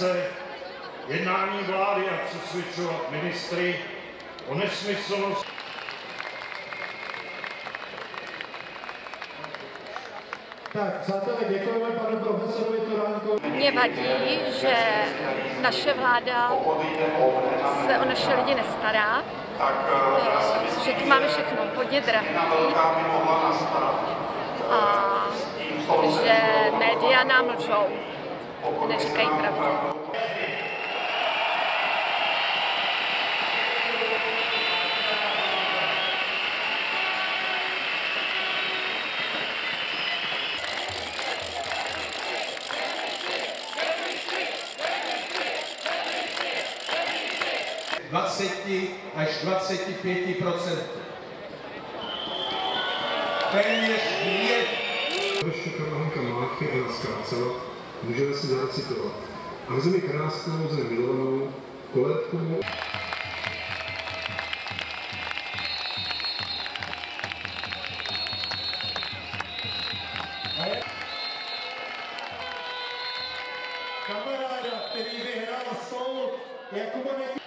se jednání vlády a přesvědčovat ministry o nesmyslnosti. Tak, přátelé, děkujeme panu profesorovi Turánkovi. Mě vadí, že naše vláda se o naše lidi nestará, že tu máme všechno hodně drahé a že média nám lžou, neříkají pravdu. Až 25%. Téměř 2. Ještě Karla Máchy a nás zkracovat, můžeme si zarecitovat. A v zemi krásnou, zemi milovanou, kolébkovou. Kamaráda, který vyhrál soud, Jakuba